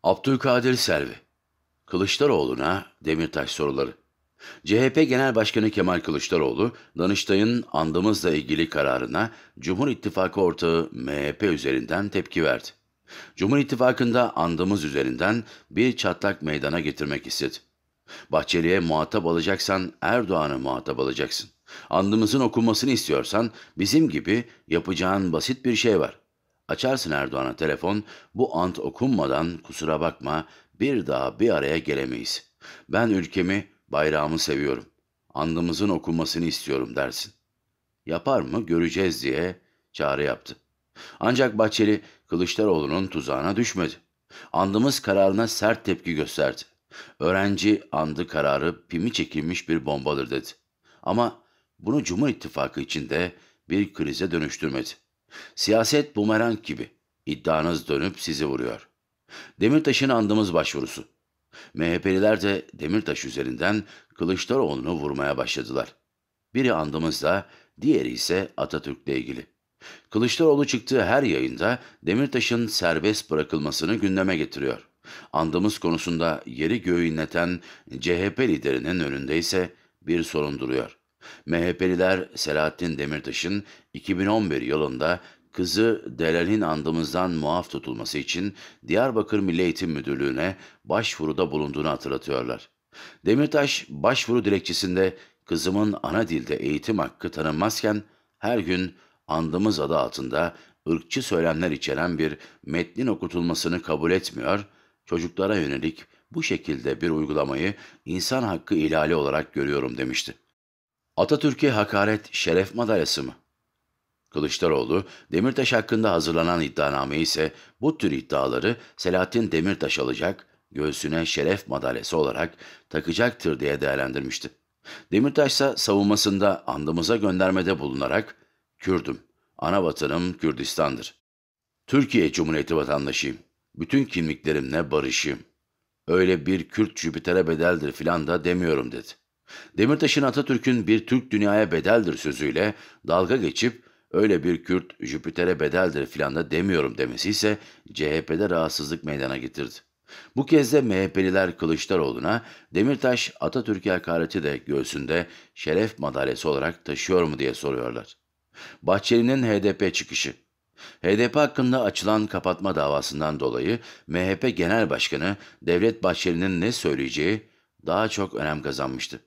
Abdülkadir Selvi, Kılıçdaroğlu'na Demirtaş soruları. CHP Genel Başkanı Kemal Kılıçdaroğlu, Danıştay'ın andımızla ilgili kararına Cumhur İttifakı ortağı MHP üzerinden tepki verdi. Cumhur İttifakı'nda andımız üzerinden bir çatlak meydana getirmek istedi. Bahçeli'ye muhatap alacaksan Erdoğan'ı muhatap alacaksın. Andımızın okunmasını istiyorsan bizim gibi yapacağın basit bir şey var. Açarsın Erdoğan'a telefon, bu ant okunmadan kusura bakma bir daha bir araya gelemeyiz. Ben ülkemi, bayrağımı seviyorum. Andımızın okunmasını istiyorum dersin. Yapar mı göreceğiz diye çağrı yaptı. Ancak Bahçeli Kılıçdaroğlu'nun tuzağına düşmedi. Andımız kararına sert tepki gösterdi. Öğrenci andı kararı pimi çekilmiş bir bombadır dedi. Ama bunu Cumhur İttifakı içinde bir krize dönüştürmedi. Siyaset bumerang gibi. İddianız dönüp sizi vuruyor. Demirtaş'ın andımız başvurusu. MHP'liler de Demirtaş üzerinden Kılıçdaroğlu'nu vurmaya başladılar. Biri andımızla, diğeri ise Atatürk'le ilgili. Kılıçdaroğlu çıktığı her yayında Demirtaş'ın serbest bırakılmasını gündeme getiriyor. Andımız konusunda yeri göğü inleten CHP liderinin önünde ise bir sorun duruyor. MHP'liler Selahattin Demirtaş'ın 2011 yılında kızı Delal'in andımızdan muaf tutulması için Diyarbakır Milli Eğitim Müdürlüğü'ne başvuruda bulunduğunu hatırlatıyorlar. Demirtaş başvuru dilekçesinde kızımın ana dilde eğitim hakkı tanınmazken her gün andımız adı altında ırkçı söylemler içeren bir metnin okutulmasını kabul etmiyor, çocuklara yönelik bu şekilde bir uygulamayı insan hakkı ihlali olarak görüyorum demişti. Atatürk'e hakaret şeref madalyası mı? Kılıçdaroğlu, Demirtaş hakkında hazırlanan iddianameyi ise bu tür iddiaları Selahattin Demirtaş alacak, göğsüne şeref madalyası olarak takacaktır diye değerlendirmişti. Demirtaş ise savunmasında andımıza göndermede bulunarak, Kürdüm, ana vatanım Kürdistan'dır. Türkiye Cumhuriyeti vatandaşıyım. Bütün kimliklerimle barışığım. Öyle bir Kürt Jüpiter'e bedeldir filan da demiyorum dedi. Demirtaş'ın Atatürk'ün bir Türk dünyaya bedeldir sözüyle dalga geçip öyle bir Kürt Jüpiter'e bedeldir filan da demiyorum demesi ise CHP'de rahatsızlık meydana getirdi. Bu kez de MHP'liler Kılıçdaroğlu'na Demirtaş Atatürk'e hakareti de göğsünde şeref madalyası olarak taşıyor mu diye soruyorlar. Bahçeli'nin HDP çıkışı. HDP hakkında açılan kapatma davasından dolayı MHP Genel Başkanı Devlet Bahçeli'nin ne söyleyeceği daha çok önem kazanmıştı.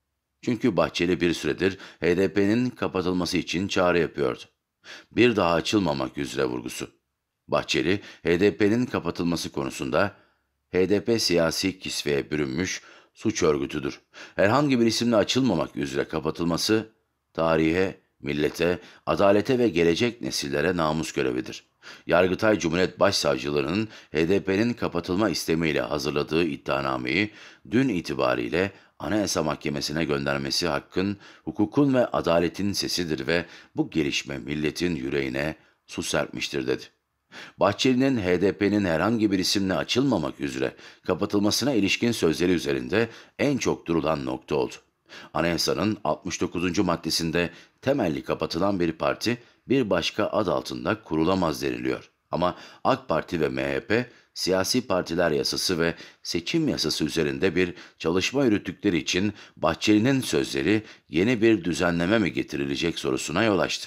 Çünkü Bahçeli bir süredir HDP'nin kapatılması için çağrı yapıyordu. Bir daha açılmamak üzere vurgusu. Bahçeli, HDP'nin kapatılması konusunda HDP siyasi kisveye bürünmüş suç örgütüdür. Herhangi bir isimle açılmamak üzere kapatılması tarihe, millete, adalete ve gelecek nesillere namus görevidir. Yargıtay Cumhuriyet Başsavcılığı'nın HDP'nin kapatılma istemiyle hazırladığı iddianameyi dün itibariyle Anayasa Mahkemesi'ne göndermesi hakkın, hukukun ve adaletin sesidir ve bu gelişme milletin yüreğine su serpmiştir dedi. Bahçeli'nin HDP'nin herhangi bir isimle açılmamak üzere kapatılmasına ilişkin sözleri üzerinde en çok durulan nokta oldu. Anayasanın 69. maddesinde temelli kapatılan bir parti bir başka ad altında kurulamaz deniliyor. Ama AK Parti ve MHP siyasi partiler yasası ve seçim yasası üzerinde bir çalışma yürüttükleri için Bahçeli'nin sözleri yeni bir düzenleme mi getirilecek sorusuna yol açtı.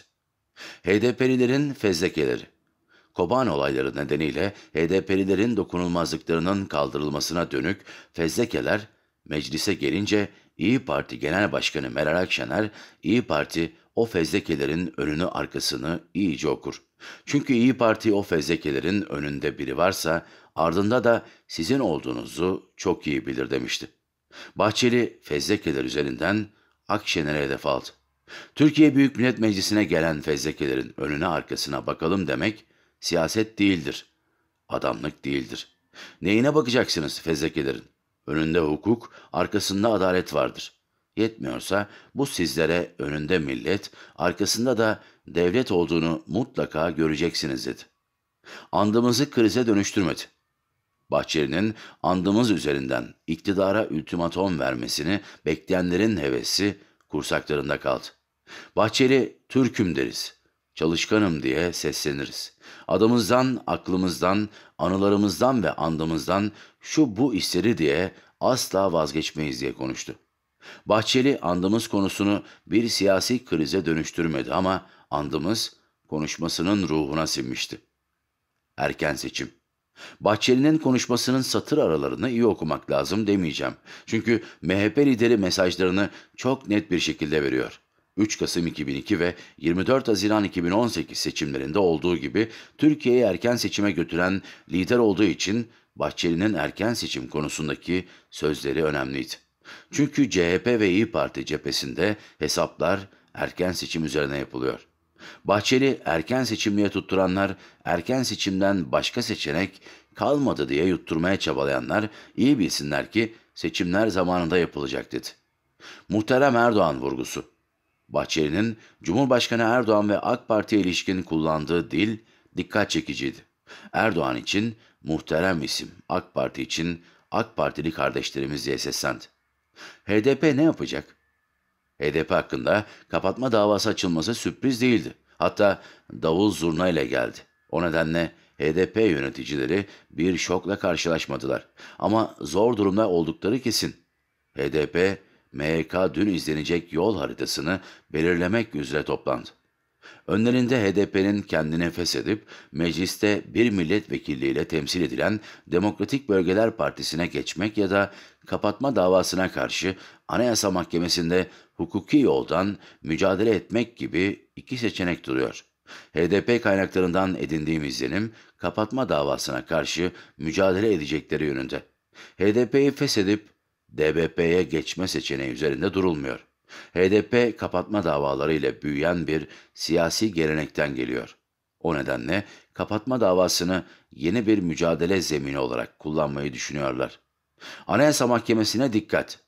HDP'lilerin fezlekeleri. Kobani olayları nedeniyle HDP'lilerin dokunulmazlıklarının kaldırılmasına dönük fezlekeler meclise gelince İyi Parti Genel Başkanı Meral Akşener, İyi Parti o fezlekelerin önünü arkasını iyice okur. Çünkü İyi Parti o fezlekelerin önünde biri varsa ardında da sizin olduğunuzu çok iyi bilir demişti. Bahçeli fezlekeler üzerinden Akşener'e hedef aldı. Türkiye Büyük Millet Meclisi'ne gelen fezlekelerin önüne arkasına bakalım demek siyaset değildir, adamlık değildir. Neyine bakacaksınız fezlekelerin? Önünde hukuk, arkasında adalet vardır. Yetmiyorsa bu sizlere önünde millet, arkasında da devlet olduğunu mutlaka göreceksiniz dedi. Andımızı krize dönüştürmedi. Bahçeli'nin andımız üzerinden iktidara ultimatom vermesini bekleyenlerin hevesi kursaklarında kaldı. Bahçeli, Türk'üm deriz. çalışkanım diye sesleniriz. Adımızdan, aklımızdan, anılarımızdan ve andımızdan şu bu istedi diye asla vazgeçmeyiz diye konuştu. Bahçeli andımız konusunu bir siyasi krize dönüştürmedi ama andımız konuşmasının ruhuna sinmişti. Erken seçim. Bahçeli'nin konuşmasının satır aralarını iyi okumak lazım demeyeceğim. Çünkü MHP lideri mesajlarını çok net bir şekilde veriyor. 3 Kasım 2002 ve 24 Haziran 2018 seçimlerinde olduğu gibi Türkiye'yi erken seçime götüren lider olduğu için Bahçeli'nin erken seçim konusundaki sözleri önemliydi. Çünkü CHP ve İyi Parti cephesinde hesaplar erken seçim üzerine yapılıyor. Bahçeli erken seçimliğe tutturanlar, erken seçimden başka seçenek kalmadı diye yutturmaya çabalayanlar iyi bilsinler ki seçimler zamanında yapılacak dedi. Muhterem Erdoğan vurgusu. Bahçeli'nin Cumhurbaşkanı Erdoğan ve AK Parti'ye ilişkin kullandığı dil dikkat çekiciydi. Erdoğan için muhterem isim, AK Parti için AK Partili kardeşlerimiz diye seslendi. HDP ne yapacak? HDP hakkında kapatma davası açılması sürpriz değildi. Hatta davul zurna ile geldi. O nedenle HDP yöneticileri bir şokla karşılaşmadılar. Ama zor durumda oldukları kesin. HDP, MYK dün izlenecek yol haritasını belirlemek üzere toplandı. Önlerinde HDP'nin kendini feshedip mecliste bir milletvekilliğiyle temsil edilen Demokratik Bölgeler Partisi'ne geçmek ya da kapatma davasına karşı Anayasa Mahkemesi'nde hukuki yoldan mücadele etmek gibi iki seçenek duruyor. HDP kaynaklarından edindiğim izlenim kapatma davasına karşı mücadele edecekleri yönünde. HDP'yi feshedip DBP'ye geçme seçeneği üzerinde durulmuyor. HDP kapatma davaları ile büyüyen bir siyasi gelenekten geliyor. O nedenle kapatma davasını yeni bir mücadele zemini olarak kullanmayı düşünüyorlar. Anayasa Mahkemesi'ne dikkat.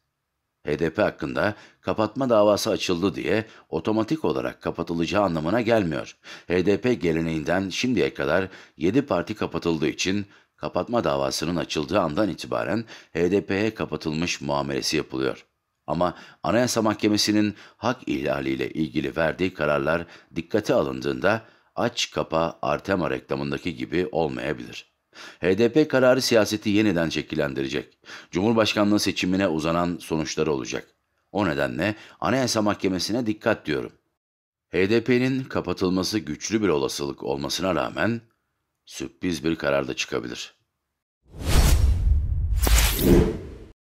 HDP hakkında kapatma davası açıldı diye otomatik olarak kapatılacağı anlamına gelmiyor. HDP geleneğinden şimdiye kadar 7 parti kapatıldığı için kapatma davasının açıldığı andan itibaren HDP'ye kapatılmış muamelesi yapılıyor. Ama Anayasa Mahkemesi'nin hak ihlaliyle ilgili verdiği kararlar dikkate alındığında aç kapa Artema reklamındaki gibi olmayabilir. HDP kararı siyaseti yeniden şekillendirecek. Cumhurbaşkanlığı seçimine uzanan sonuçları olacak. O nedenle Anayasa Mahkemesi'ne dikkat diyorum. HDP'nin kapatılması güçlü bir olasılık olmasına rağmen sürpriz bir karar da çıkabilir.